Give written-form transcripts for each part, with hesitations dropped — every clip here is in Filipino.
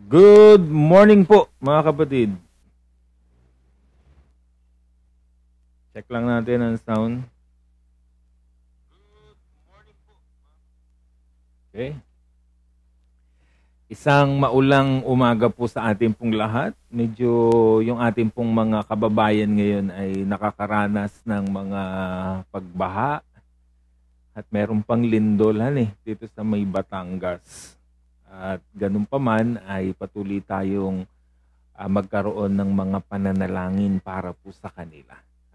Good morning po mga kapatid. Check lang natin ang sound. Okay. Isang maulang umaga po sa ating pong lahat. Medyo yung ating pong mga kababayan ngayon ay nakakaranas ng mga pagbaha at meron pang lindolan dito sa may Batangas. At ganun pa man ay patuloy tayong magkaroon ng mga pananalangin para po sa kanila.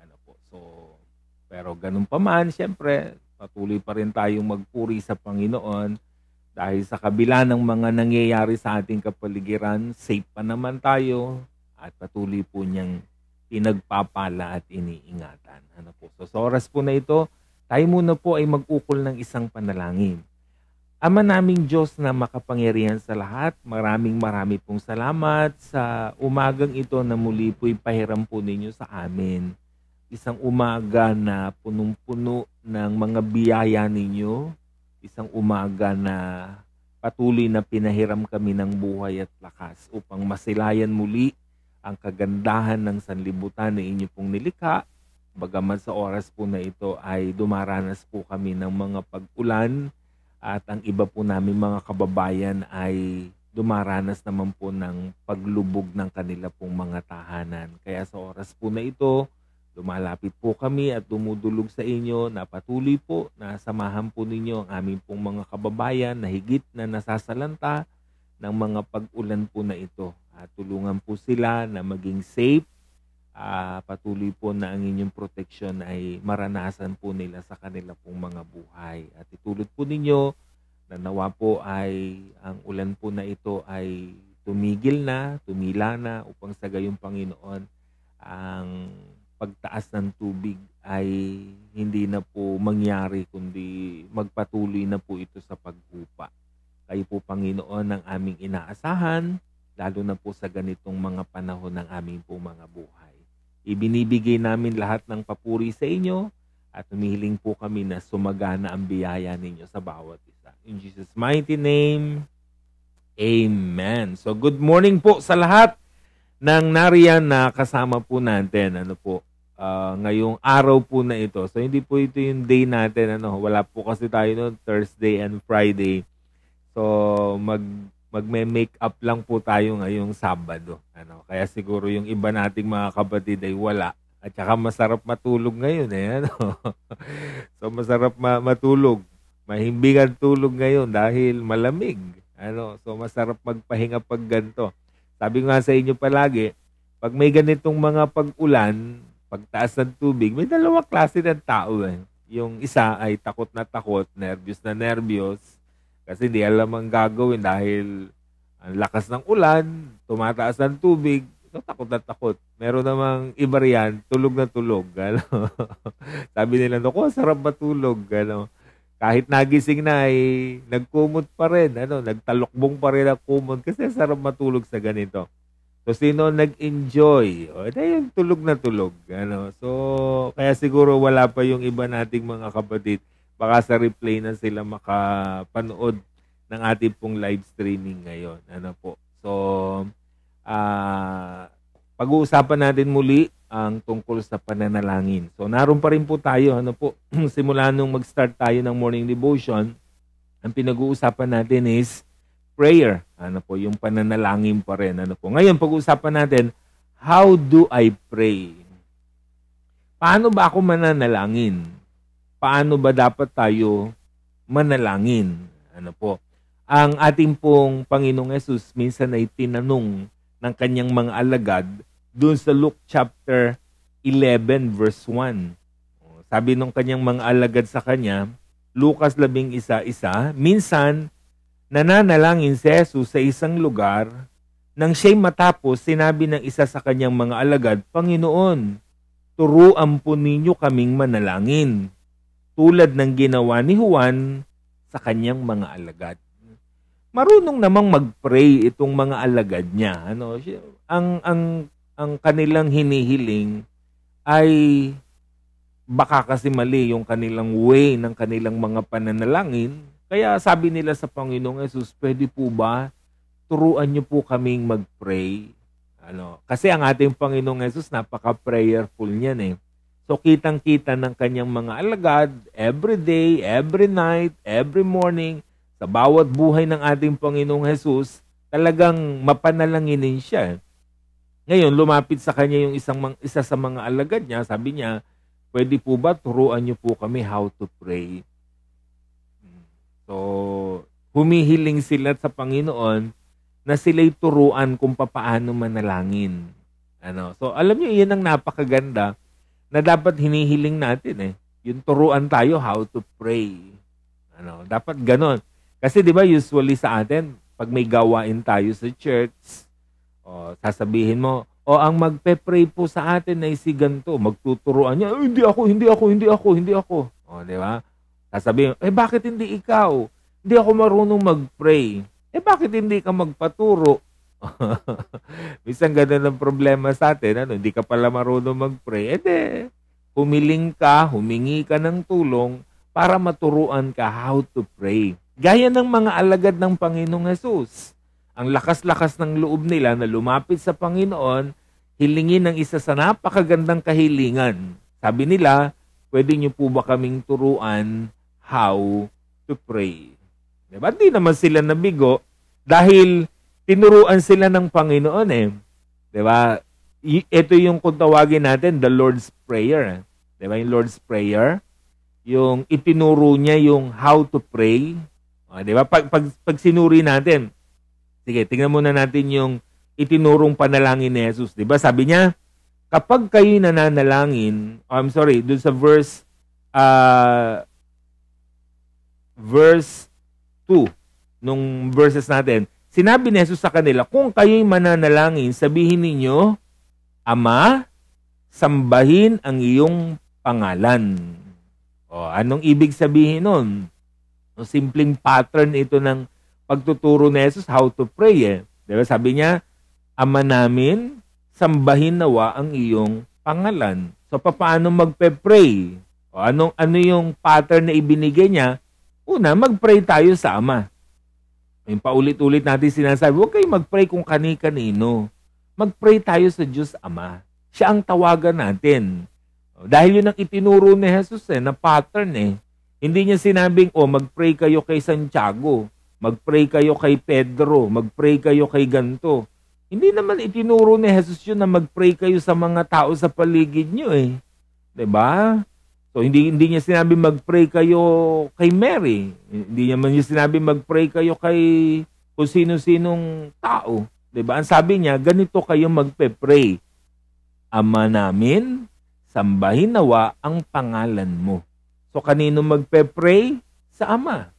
Pero ganun pa man, siyempre, patuloy pa rin tayong magpuri sa Panginoon dahil sa kabila ng mga nangyayari sa ating kapaligiran, safe pa naman tayo at patuloy po niyang pinagpapala at iniingatan. So sa oras po na ito, tayo muna po ay mag-ukol ng isang panalangin. Ama naming Diyos na makapangyarihan sa lahat, maraming pong salamat sa umagang ito na muli po'y pahiram po ninyo sa amin. Isang umaga na punong-puno ng mga biyaya ninyo, isang umaga na patuloy na pinahiram kami ng buhay at lakas upang masilayan muli ang kagandahan ng sanlibutan na inyo pong nilikha. Bagaman sa oras po na ito ay dumaranas po kami ng mga pag-ulan, at ang iba po namin mga kababayan ay dumaranas naman po ng paglubog ng kanila pong mga tahanan. Kaya sa oras po na ito, lumalapit po kami at dumudulog sa inyo na patuloy po na samahan po ninyo ang aming pong mga kababayan na higit na nasasalanta ng mga pag-ulan po na ito. At tulungan po sila na maging safe. Patuloy po na ang inyong proteksyon ay maranasan po nila sa kanila pong mga buhay. At itulot po ninyo na nawa po ay ang ulan po na ito ay tumigil na, tumila na upang sa gayong Panginoon ang pagtaas ng tubig ay hindi na po mangyari kundi magpatuloy na po ito sa paghupa. Kayo po Panginoon ang aming inaasahan, lalo na po sa ganitong mga panahon ng aming po mga buhay. Ibinibigay namin lahat ng papuri sa inyo at humihiling po kami na sumagana ang biyaya ninyo sa bawat isa. In Jesus' mighty name, Amen. So good morning po sa lahat ng nariyan na kasama po natin. Ngayong araw po na ito. So hindi po ito yung day natin. Wala po kasi tayo noon Thursday and Friday. So magme-make up lang po tayo ngayong Sabado. Kaya siguro yung iba nating mga kapatid ay wala. At saka masarap matulog ngayon So masarap matulog. Mahimbing ang tulog ngayon dahil malamig. So masarap magpahinga pag ganito. Sabi ko nga sa inyo palagi, pag may ganitong mga pag-ulan, pagtaas ng tubig, may dalawang klase ng tao. Yung isa ay takot na takot, nervyos na nervyos, kasi di alam ang gagawin dahil ang lakas ng ulan, tumataas ng tubig, so takot na takot. Meron namang iba riyan, tulog na tulog. Sabi nila, sarap matulog. Kahit nagising na ay nagkumot pa rin, nagtalokbong pa rin ang kumot kasi sarap matulog sa ganito. So sino nag-enjoy? Yung tulog na tulog. So kaya siguro wala pa yung iba nating mga kapatid. Baka sa replay na sila makapanood ng ating pong live streaming ngayon. So pag-uusapan natin muli ang tungkol sa pananalangin. So naroon pa rin po tayo. Simula nung mag-start tayo ng morning devotion, ang pinag-uusapan natin is prayer. Yung pananalangin pa rin. Ngayon, pag-uusapan natin, how do I pray? Paano ba ako mananalangin? Paano ba dapat tayo manalangin? Ang ating pong Panginoong Yesus minsan ay tinanong ng kanyang mga alagad doon sa Luke chapter 11 verse 1. Sabi nung kanyang mga alagad sa kanya, Lucas 11:1, minsan nananalangin si Jesus sa isang lugar, nang siya'y matapos, sinabi ng isa sa kanyang mga alagad, Panginoon, turuan po ninyo kaming manalangin, tulad ng ginawa ni Juan sa kanyang mga alagad. Marunong namang mag-pray itong mga alagad niya. Ang kanilang hinihiling ay baka kasi mali yung kanilang way ng kanilang mga pananalangin. Kaya sabi nila sa Panginoong Yesus, pwede po ba turuan niyo po kaming mag-pray. Kasi ang ating Panginoong Hesus, napaka-prayerful niyan eh. So kitang-kita ng kanyang mga alagad, every day, every night, every morning, sa bawat buhay ng ating Panginoong Hesus, talagang mapanalanginin siya. Ngayon, lumapit sa kanya yung isa sa mga alagad niya, sabi niya, pwede po ba turuan niyo po kami how to pray? So, humihiling sila sa Panginoon na sila'y turuan kung papaano manalangin. So, alam niyo, iyan ang napakaganda na dapat hinihiling natin eh. Yung turuan tayo how to pray. Dapat ganon. Kasi di ba usually sa atin, pag may gawain tayo sa church, sasabihin mo, ang magpe-pray po sa atin ay si ganito. Magtuturuan niya, hindi ako. Di ba? Sasabihin, bakit hindi ikaw? Hindi ako marunong mag-pray. Bakit hindi ka magpaturo? Minsan ganun ang problema sa atin. Hindi ka pala marunong mag-pray. Humiling ka, humingi ka ng tulong para maturuan ka how to pray. Gaya ng mga alagad ng Panginoong Hesus. Ang lakas-lakas ng loob nila na lumapit sa Panginoon, hilingin ng isa sa napakagandang kahilingan. Sabi nila, pwede niyo po ba kaming turuan how to pray? Diba? Di naman sila nabigo dahil tinuruan sila ng Panginoon eh. Diba? Ito yung kung tawagin natin, the Lord's Prayer. Diba? Yung Lord's Prayer, yung itinuro niya yung how to pray. Diba? Pag sinuri natin, sige, tingnan muna natin yung itinurong panalangin ni Jesus. Diba? Sabi niya, kapag kayo nananalangin, dun sa verse 2 nung verses natin, sinabi ni Jesus sa kanila, kung kayo'y mananalangin, sabihin ninyo, Ama, sambahin ang iyong pangalan. Anong ibig sabihin nun? Simpleng pattern ito ng pagtuturo ni Jesus how to pray eh. Diba? Sabi niya, Ama namin, sambahin nawa ang iyong pangalan. So, paano magpe-pray? Ano yung pattern na ibinigay niya? Una, mag-pray tayo sa Ama. Yung paulit-ulit natin sinasabi, huwag kayo mag-pray kung kani-kanino. Mag-pray tayo sa Diyos Ama. Siya ang tawagan natin. Dahil yun ang itinuro ni Jesus na pattern eh. Hindi niya sinabing, mag-pray kayo kay Santiago, mag-pray kayo kay Pedro, mag-pray kayo kay ganto. Hindi naman itinuro ni Jesus yun na mag-pray kayo sa mga tao sa paligid nyo eh. 'Di ba? So, hindi niya sinabi mag-pray kayo kay Mary. Hindi naman niya sinabi mag-pray kayo kay kung sino-sinong tao. Diba? Ang sabi niya, ganito kayo magpe-pray. Ama namin, sambahin nawa ang pangalan mo. So, kanino magpe-pray? Sa Ama.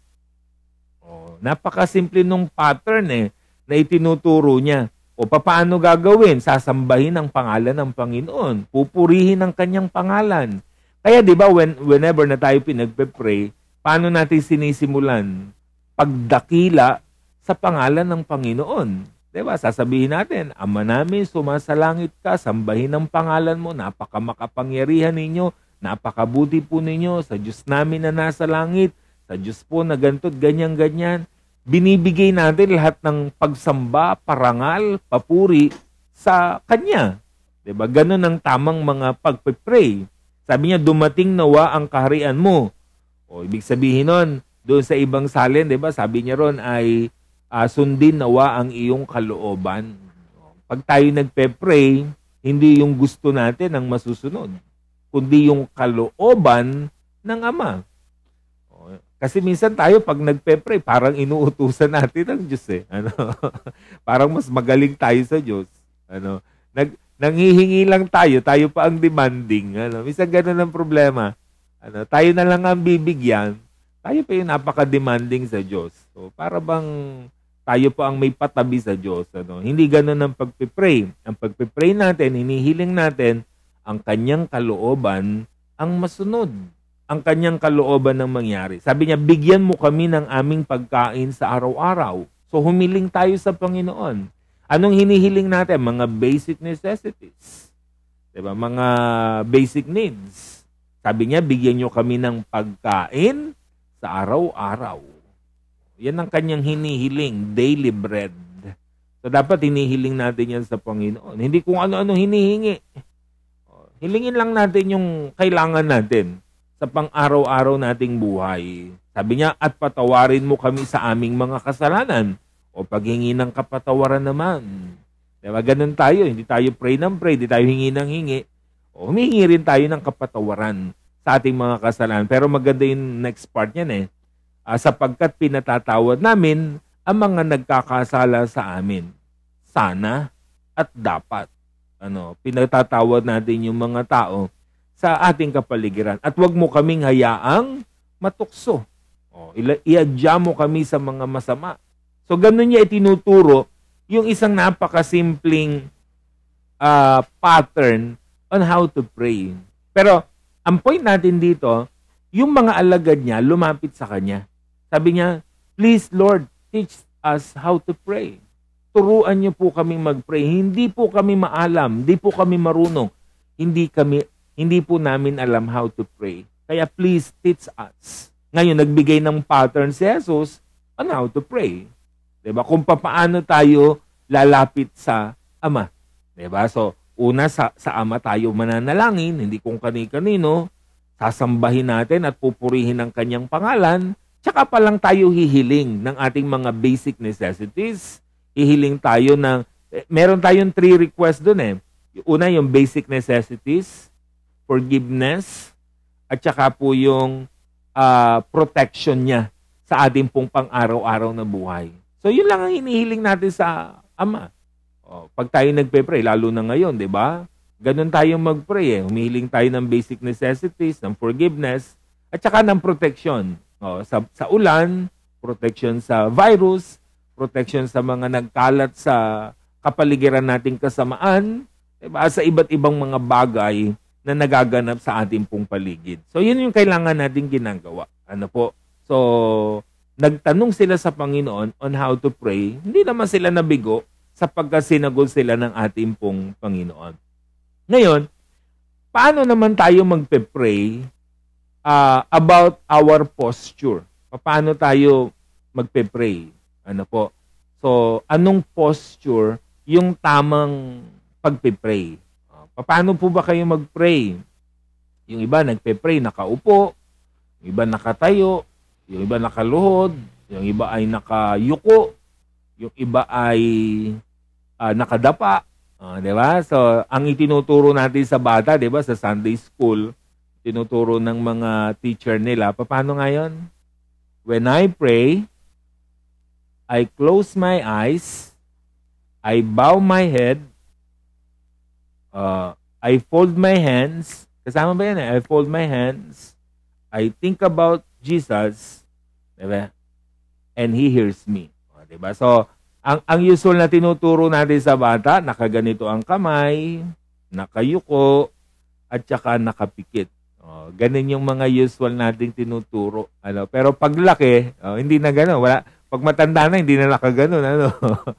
Napakasimple nung pattern na itinuturo niya. Paano gagawin? Sasambahin ang pangalan ng Panginoon. Pupurihin ang kanyang pangalan. Kaya 'di ba whenever na tayo pinagpe-pray, paano natin sinisimulan? Pagdakila sa pangalan ng Panginoon. 'Di ba? Sasabihin natin, Ama namin, sumasalangit ka, sambahin ang pangalan mo, napakamakapangyarihan ninyo, napakabuti po ninyo sa Diyos namin na nasa langit, sa Diyos po na ganito, ganyan-ganyan. Binibigay natin lahat ng pagsamba, parangal, papuri sa Kanya. 'Di ba? Ganun ang tamang mga pagpe-pray. Sabi niya, dumating nawa ang kaharian mo. Ibig sabihin nun, doon sa ibang salin, di ba? Sabi niya ron ay sundin nawa ang iyong kalooban. Pag tayo nagpe-pray, hindi yung gusto natin ang masusunod, kundi yung kalooban ng Ama. Kasi minsan tayo pag nagpe-pray, parang inuutusan natin ang Diyos eh. Parang mas magaling tayo sa Diyos. Nanghihingi lang tayo pa ang demanding. Minsan ganun ang problema. Tayo na lang ang bibigyan, tayo pa yung napaka-demanding sa Diyos. So, para bang tayo pa ang may patabi sa Diyos. Hindi ganun ang pagpipray. Ang pagpipray natin, hinihiling natin, ang kanyang kalooban ang masunod. Ang kanyang kalooban ang mangyari. Sabi niya, bigyan mo kami ng aming pagkain sa araw-araw. So, humiling tayo sa Panginoon. Anong hinihiling natin? Mga basic necessities. Diba? Mga basic needs. Sabi niya, bigyan niyo kami ng pagkain sa araw-araw. Yan ang kanyang hinihiling, daily bread. So dapat hinihiling natin yan sa Panginoon. Hindi kung ano-ano hinihingi. Hilingin lang natin yung kailangan natin sa pang-araw-araw nating buhay. Sabi niya, at patawarin mo kami sa aming mga kasalanan o paghingi ng kapatawaran naman. Diba? Ganun tayo. Hindi tayo pray ng pray, hindi tayo hingi ng hingi. O humingi rin tayo ng kapatawaran sa ating mga kasalanan. Pero maganda yung next part niyan sapagkat pinatatawad namin ang mga nagkakasala sa amin. Sana at dapat. Pinatatawad natin yung mga tao sa ating kapaligiran. At wag mo kaming hayaang matukso. Iadya mo kami sa mga masama. So ganun niya itinuturo yung isang napakasimpleng pattern on how to pray. Pero ang point natin dito, yung mga alagad niya lumapit sa kanya. Sabi niya, please Lord, teach us how to pray. Turuan niyo po kaming mag-pray. Hindi po kami maalam, hindi po kami marunong. Hindi po namin alam how to pray. Kaya please teach us. Ngayon, nagbigay ng pattern si Jesus on how to pray. Diba? Kung paano tayo lalapit sa Ama. Diba? So, una sa Ama tayo mananalangin, hindi kung kani-kanino, sasambahin natin at pupurihin ang kanyang pangalan, tsaka pa lang tayo hihiling ng ating mga basic necessities. Hihiling tayo ng, meron tayong 3 requests dun Una, yung basic necessities, forgiveness, at tsaka po yung protection niya sa ating pong pang-araw-araw na buhay. So, yun lang ang hinihiling natin sa Ama. Pag tayo nagpe-pray, lalo na ngayon, di ba? Ganun tayo mag-pray Humihiling tayo ng basic necessities, ng forgiveness, at tsaka ng protection. Sa ulan, protection sa virus, protection sa mga nagkalat sa kapaligiran nating kasamaan, diba? Sa iba't ibang mga bagay na nagaganap sa ating pong paligid. So, yun yung kailangan nating ginagawa. So, nagtanong sila sa Panginoon on how to pray. Hindi naman sila nabigo sapagkat sinagot sila ng ating pong Panginoon. Ngayon, paano naman tayo magpe-pray about our posture? Paano tayo magpe-pray? So, anong posture yung tamang pagpe-pray? Paano po ba kayo mag-pray? Yung iba nagpe-pray nakaupo, yung iba nakatayo, yung iba nakaluhod, yung iba ay nakayuko, yung iba ay nakadapa. Diba? So, ang itinuturo natin sa bata, diba, sa Sunday school, tinuturo ng mga teacher nila, paano nga yun? When I pray, I close my eyes, I bow my head, I fold my hands. Kasama ba yan I fold my hands, I think about Jesus, diba? And He hears me. Diba? So, ang usual na tinuturo natin sa bata, nakaganito ang kamay, nakayuko, at saka nakapikit. Ganun yung mga usual nating tinuturo. Pero paglaki, hindi na gano'n. Pag matanda na, hindi na nakaganon.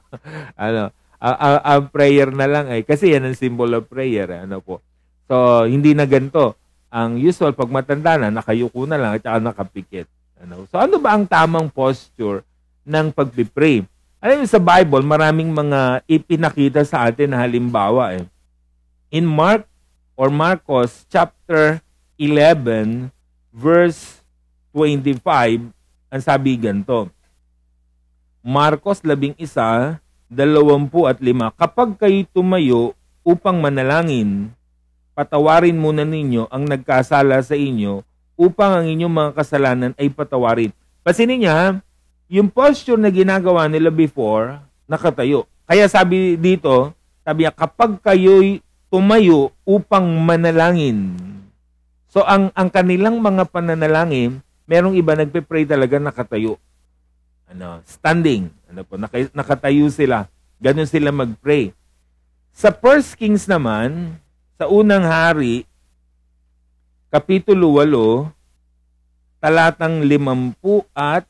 Ang prayer na lang kasi yan ang symbol of prayer. So, hindi na ganito. Ang usual, pag matanda na, nakayuko na lang at saka nakapikit. So, ano ba ang tamang posture ng pag-pray? Alam mo, sa Bible, maraming mga ipinakita sa atin na halimbawa. In Marcos chapter 11, verse 25, ang sabi ganito. Marcos 11:25, kapag kayo tumayo upang manalangin, patawarin muna ninyo ang nagkasala sa inyo upang ang inyong mga kasalanan ay patawarin. Pansinin niya, yung posture na ginagawa nila before, nakatayo. Kaya sabi dito, sabi niya, kapag kayo'y tumayo upang manalangin. So, ang kanilang mga pananalangin, merong iba nagpe-pray talaga nakatayo. Standing. Nakatayo sila. Ganun sila mag-pray. Sa 1 Kings naman, sa unang hari, Kapitulo 8, talatang 54,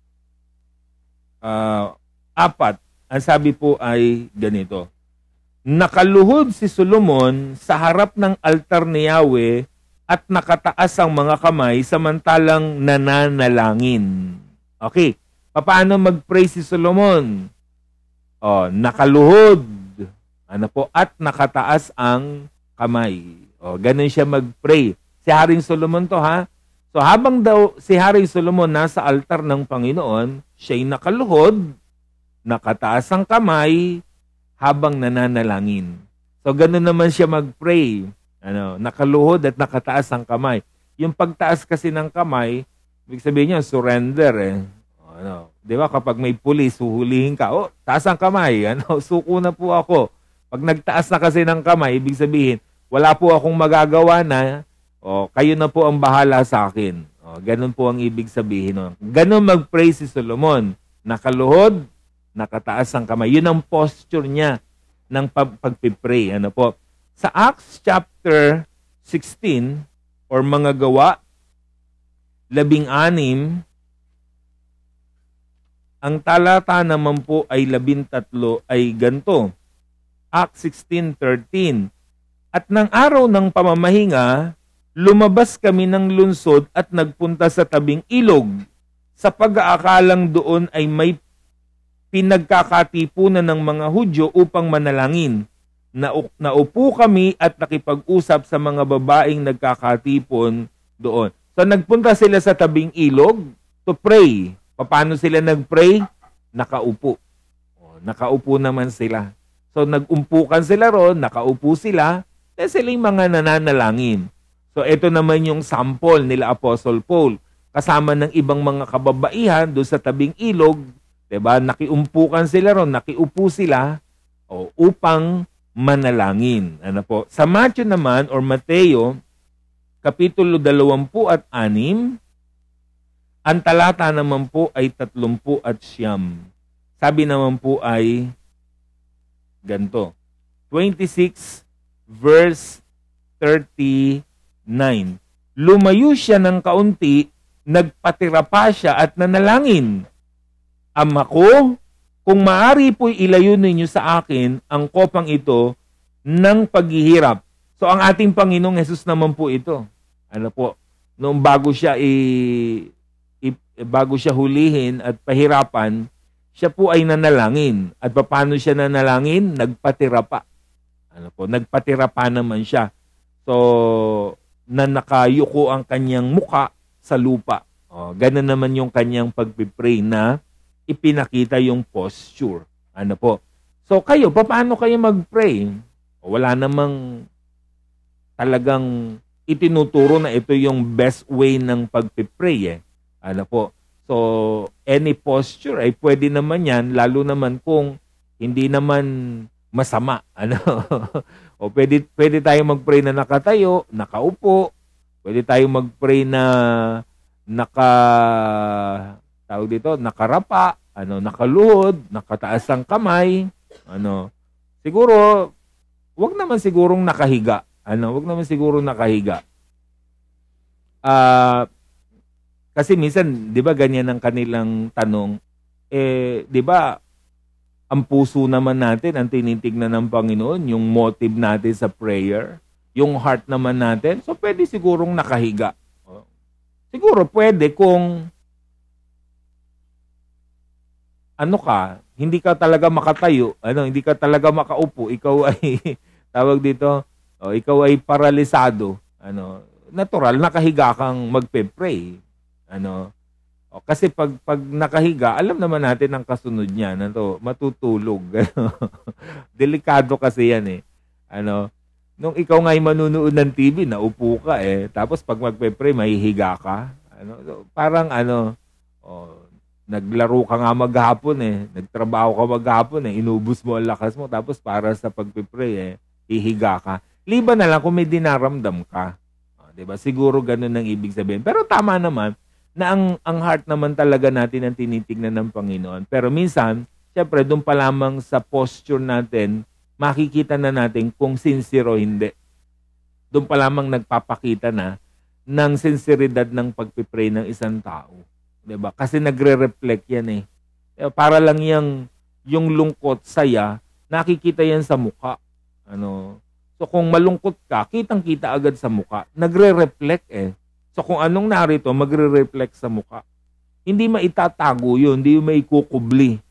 ang sabi po ay ganito. Nakaluhod si Solomon sa harap ng altar ni Yahweh at nakataas ang mga kamay samantalang nananalangin. Okay. Paano mag-pray si Solomon? nakaluhod. Ano po? At nakataas ang kamay. Ganun siya mag-pray. Si Haring Solomon to, ha? So habang daw si Haring Solomon nasa altar ng Panginoon, siya'y nakaluhod, nakataas ang kamay, habang nananalangin. So ganun naman siya mag-pray. Nakaluhod at nakataas ang kamay. Yung pagtaas kasi ng kamay, ibig sabihin niya, surrender eh. Di ba? Kapag may pulis, huhulihin ka, taas ang kamay. Suko na po ako. Pag nagtaas na kasi ng kamay, ibig sabihin, wala po akong magagawa na, kayo na po ang bahala sa akin. Ganun po ang ibig sabihin. Ganun mag-pray si Solomon. Nakaluhod, nakataas ang kamay. Yun ang posture niya ng pagpipray. Ano po? Sa Acts chapter 16, or mga gawa, 16, ang talata naman po ay 13 ay ganito. Acts 16:13. At ng araw ng pamamahinga, lumabas kami ng lunsod at nagpunta sa tabing ilog. Sa pag-aakalang doon ay may pinagkakatipunan ng mga Hudyo upang manalangin. Naupo kami at nakipag-usap sa mga babaeng nagkakatipon doon. So nagpunta sila sa tabing ilog to pray. Paano sila nag-pray? Nakaupo. Nakaupo naman sila. So nag-umpukan sila ron, nakaupo sila, dahil sila yung mga nananalangin. So ito naman yung sample nila Apostle Paul. Kasama ng ibang mga kababaihan doon sa tabing ilog, diba? Nakiumpukan sila ron, nakiupo sila upang manalangin. Ano po? Sa Matthew naman or Mateo, Kapitulo 26, ang talata naman po ay 39. Sabi naman po ay ganito. 26 verse 39. Lumayo siya ng kaunti, nagpatira pa siya at nanalangin. Ama ko, kung maaari po'y ilayo ninyo sa akin ang kopang ito ng paghihirap. So ang ating Panginoong Hesus naman po ito. Ano po? Noong bago siya hulihin at pahirapan, siya po ay nanalangin. At paano siya nanalangin? Nagpatira pa. Ano po? Nagpatira pa naman siya. So, na nakayuko ang kanyang muka sa lupa. Ganun naman yung kanyang pagpipray na ipinakita yung posture. Ano po? So, kayo, paano kayo mag-pray? Wala namang talagang itinuturo na ito yung best way ng pagpipray eh. Ano po? So, any posture ay pwede naman yan, lalo naman kung hindi naman masama. Ano? O pwede tayo mag-pray na nakatayo, nakaupo. Pwede tayo mag-pray na nakarapa, nakaluhod, nakataas ang kamay. Siguro, wag naman sigurong nakahiga. Wag naman sigurong nakahiga. Kasi minsan, 'di ba ganyan ang kanilang tanong, 'di ba ang puso naman natin ang tinitingnan ng Panginoon, yung motive natin sa prayer, yung heart naman natin. So pwede sigurong nakahiga. Siguro pwede kung hindi ka talaga makatayo, hindi ka talaga makaupo, ikaw ay tawag dito, ikaw ay paralisado, natural nakahiga kang magpe-pray. Kasi pag nakahiga, alam naman natin ang kasunod niya, matutulog. Delikado kasi yan eh. Nung ikaw nga'y manunood ng TV, naupo ka eh. Tapos pag magpe-pray, mahihiga ka. Parang naglaro ka nga maghapon eh. Nagtrabaho ka maghapon eh. Inubos mo ang lakas mo. Tapos para sa pagpe-pray eh, hihiga ka. Liban na lang kung may dinaramdam ka. Diba? Siguro ganun ang ibig sabihin. Pero tama naman, na ang heart naman talaga natin ang tinitignan ng Panginoon. Pero minsan, syempre, doon pa lamang sa posture natin, makikita na natin kung sincere o hindi. Doon pa lamang nagpapakita na ng sinseridad ng pagpipray ng isang tao. Diba? Kasi nagre-reflect yan eh. Para lang yung lungkot, saya, nakikita yan sa mukha. So kung malungkot ka, kitang-kita agad sa mukha. Nagre-reflect eh. So kung anong narito, magre-reflect sa mukha. Hindi maitatago yun, hindi maikukubli.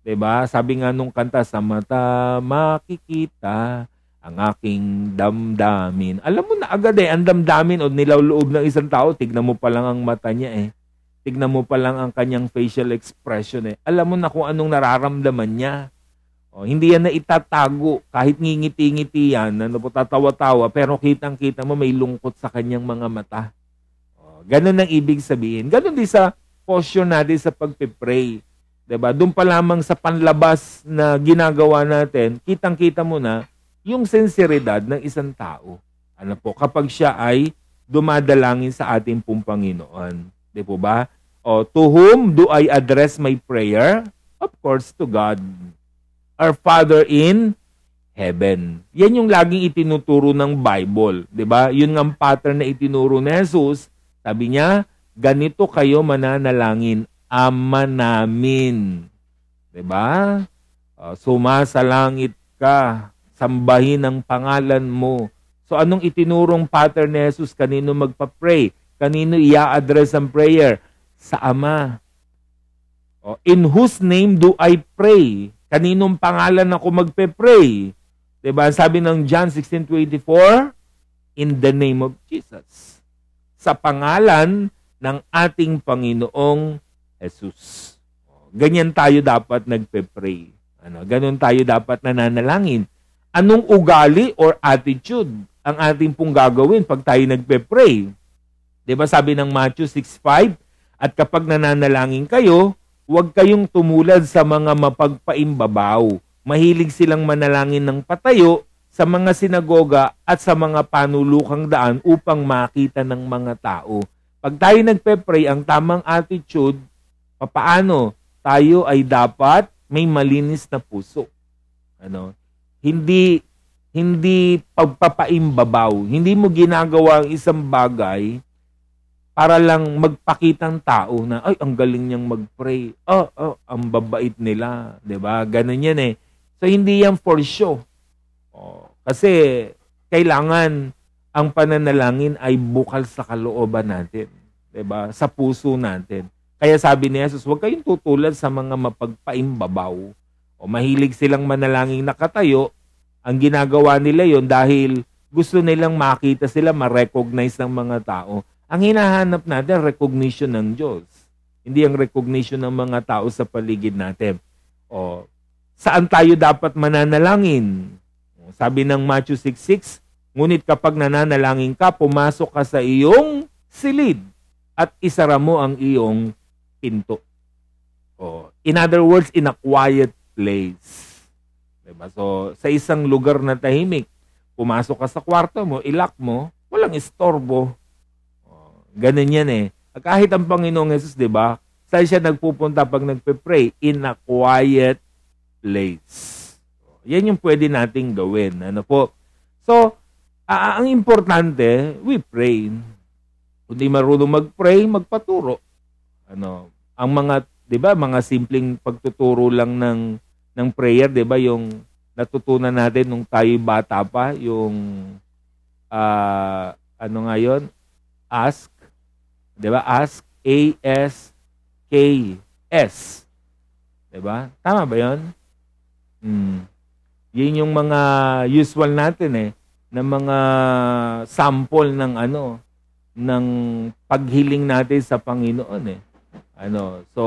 'Diba? Sabi nga nung kanta, sa mata makikita ang aking damdamin. Alam mo na agad ang damdamin o niloloob ng isang tao, tignan mo pa lang ang mata niya Tignan mo pa lang ang kanyang facial expression Alam mo na kung anong nararamdaman niya. Hindi yan na itatago. Kahit ngingiti-ngiti yan, tatawa-tawa, pero kitang-kita mo may lungkot sa kanyang mga mata. Ganun ang ibig sabihin. Ganun din sa posture natin sa pagpipray. Diba? Doon pa lamang sa panlabas na ginagawa natin, kitang-kita mo na yung sinseridad ng isang tao. Ano po, kapag siya ay dumadalangin sa ating pong Panginoon. Di po ba? To whom do I address my prayer? Of course, to God. Our Father in heaven. Yan yung laging itinuturo ng Bible. Di ba? Yun ang pattern na itinuro ni Jesus. Sabi niya, ganito kayo mananalangin, Ama namin. Diba? Sumasalangit ka, sambahin ang pangalan mo. So anong itinurong pattern ni Jesus? Kanino magpa-pray? Kanino i-address ang prayer? Sa Ama. In whose name do I pray? Kaninong pangalan ako magpe-pray? Diba? Sabi ng John 16:24, in the name of Jesus. Sa pangalan ng ating Panginoong Jesus. Ganyan tayo dapat nagpe-pray. Ganon tayo dapat nananalangin. Anong ugali or attitude ang ating pong gagawin pag tayo nagpe-pray? Diba sabi ng Matthew 6:5, at kapag nananalangin kayo, huwag kayong tumulad sa mga mapagpaimbabaw. Mahilig silang manalangin ng patayo sa mga sinagoga at sa mga panulukang daan upang makita ng mga tao. Pag tayo nagpe-pray, ang tamang attitude, papaano? Tayo ay dapat may malinis na puso. Hindi pagpapaimbabaw. Hindi mo ginagawa ang isang bagay para lang magpakitang tao na, ay, ang galing niyang mag-pray. Ang babait nila. Diba? Ganun yan So, hindi yan for show. Kasi, kailangan ang pananalangin ay bukal sa kalooban natin. Diba? Sa puso natin. Kaya sabi ni Jesus, huwag kayong tutulad sa mga mapagpaimbabaw. Mahilig silang manalangin nakatayo. Ang ginagawa nila yon dahil gusto nilang makita sila, ma-recognize ng mga tao. Ang hinahanap natin, recognition ng Diyos. Hindi ang recognition ng mga tao sa paligid natin. Saan tayo dapat mananalangin? Sabi ng Matthew 6:6, ngunit kapag nananalangin ka, pumasok ka sa iyong silid at isara mo ang iyong pinto. In other words, in a quiet place. Diba? So, sa isang lugar na tahimik, pumasok ka sa kwarto mo, ilock mo, walang istorbo. Ganun yan Kahit ang Panginoong Jesus, diba? Saan siya nagpupunta pag nagpe-pray? In a quiet place. Yan yung pwede nating gawin. So, ang importante, we pray. Kung di marunong mag-pray, magpaturo. Ang mga, 'di ba, mga simpleng pagtuturo lang ng prayer, 'di ba, yung natutunan natin nung tayo bata pa, yung ask, 'di ba? Ask, A-S-K-S. 'Di ba? Tama ba 'yon? Yun yung mga usual natin na mga sample ng ng paghiling natin sa Panginoon So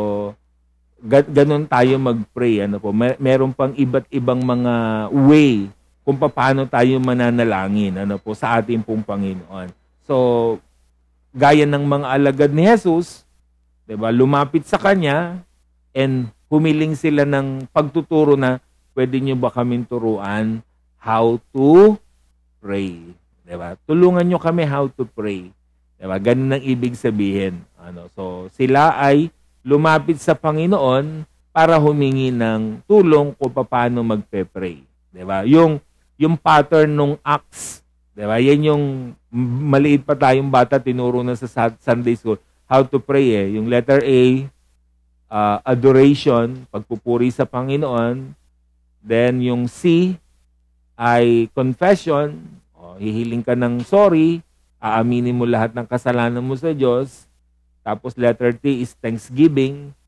ganun tayo mag-pray meron pang iba't ibang mga way kung paano tayo mananalangin sa ating pong Panginoon. So gaya ng mga alagad ni Jesus, 'di ba? Lumapit sa kanya and humiling sila ng pagtuturo na pwede niyo ba kaming turuan how to pray? Diba? Tulungan niyo kami how to pray. Diba? Ganun ang ibig sabihin. So, sila ay lumapit sa Panginoon para humingi ng tulong kung paano magpe-pray. Diba? Yung pattern ng Acts, diba? Yan yung maliit pa tayong bata, tinuro na sa Sunday school, how to pray Yung letter A, adoration, pagpupuri sa Panginoon. Then, yung C ay confession. Hihiling ka ng sorry. Aaminin mo lahat ng kasalanan mo sa Diyos. Tapos, letter T is thanksgiving.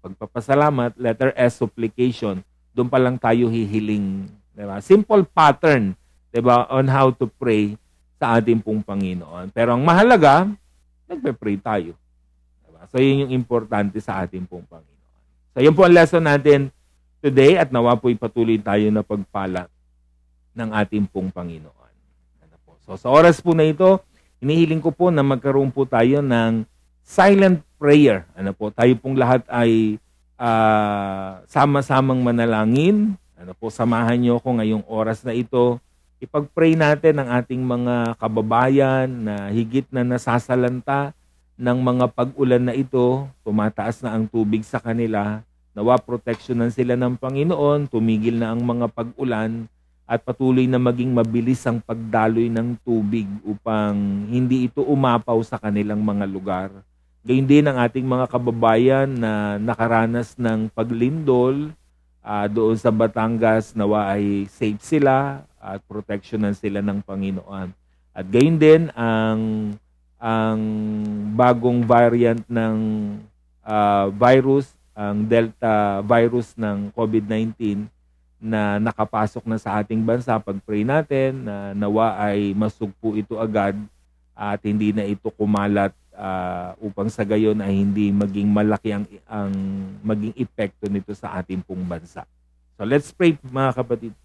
pagpapasalamat. Letter S, supplication. Doon pa lang tayo hihiling. Diba? Simple pattern, diba, on how to pray sa ating pong Panginoon. Pero ang mahalaga, nagpe-pray tayo. Diba? So, yun yung importante sa ating pong Panginoon. So, yun po ang lesson natin today at nawa po'y patuloy tayo na pagpala ng ating pong Panginoon. Ano po? So, sa oras po na ito, hinihiling ko po na magkaroon po tayo ng silent prayer. Ano po? Tayo pong lahat ay sama-samang manalangin. Ano po? Samahan niyo ako ngayong oras na ito. Ipag-pray natin ang ating mga kababayan na higit na nasasalanta ng mga pag-ulan na ito. Tumataas na ang tubig sa kanila. Nawa proteksyonan sila ng Panginoon. Tumigil na ang mga pag-ulan at patuloy na maging mabilis ang pagdaloy ng tubig upang hindi ito umapaw sa kanilang mga lugar. Gayun din ang ating mga kababayan na nakaranas ng paglindol doon sa Batangas, nawa ay safe sila at proteksyonan sila ng Panginoon. At gayun din ang bagong variant ng virus, ang Delta virus ng COVID-19 na nakapasok na sa ating bansa. Pag-pray natin na nawa ay masugpo ito agad at hindi na ito kumalat upang sa gayon ay hindi maging malaki ang maging epekto nito sa ating pong bansa. So let's pray, mga kapatid.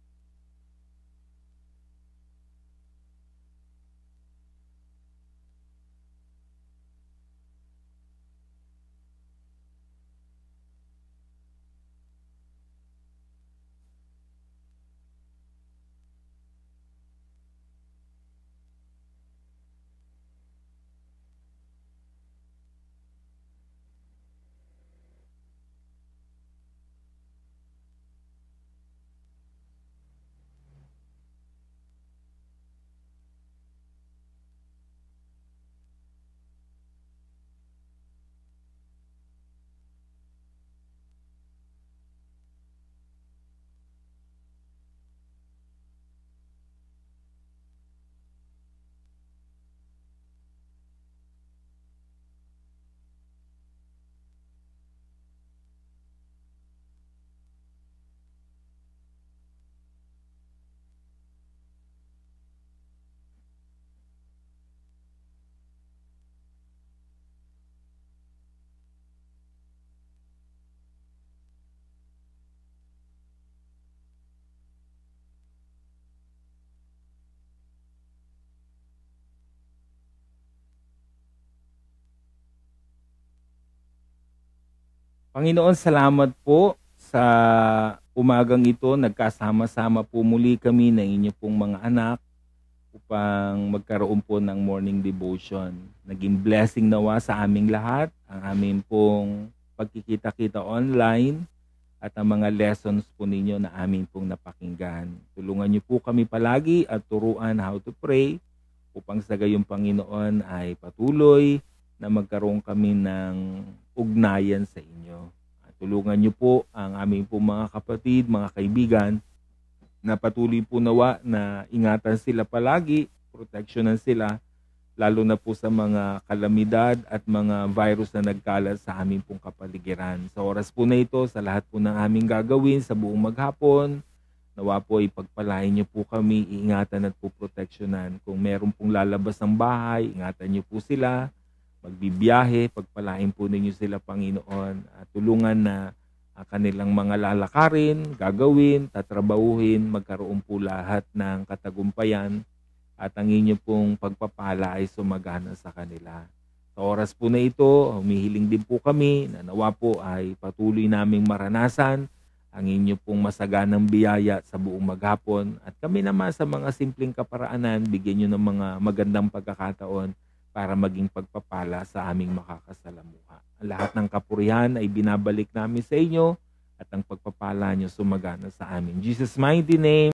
Panginoon, salamat po sa umagang ito. Nagkasama-sama po muli kami ng inyo pong mga anak upang magkaroon po ng morning devotion. Naging blessing nawa sa aming lahat, ang aming pong pagkikita-kita online at ang mga lessons po ninyo na aming pong napakinggan. Tulungan niyo po kami palagi at turuan how to pray upang sa gayong Panginoon ay patuloy na magkaroon kami ng ugnayan sa inyo. At tulungan niyo po ang aming po mga kapatid, mga kaibigan, na patuloy po nawa na ingatan sila palagi, proteksyonan sila, lalo na po sa mga kalamidad at mga virus na nagkalat sa aming pong kapaligiran. Sa oras po na ito, sa lahat po ng aming gagawin sa buong maghapon, nawa po ipagpalain niyo po kami, iingatan at po proteksyonan. Kung meron pong lalabas ng bahay, ingatan niyo po sila, magbibiyahe, pagpalain po ninyo sila, Panginoon, at tulungan na kanilang mga lalakarin, gagawin, tatrabahuhin, magkaroon po lahat ng katagumpayan at ang inyo pong pagpapala ay sumagana sa kanila. Sa oras po na ito, humihiling din po kami na nawa po ay patuloy naming maranasan ang inyo pong masaganang biyaya sa buong maghapon at kami naman sa mga simpleng kaparaanan, bigyan nyo ng mga magandang pagkakataon para maging pagpapala sa aming makakasalamuha. Ang lahat ng kapurihan ay binabalik namin sa inyo at ang pagpapala nyo sumagana sa amin. Jesus' mighty name.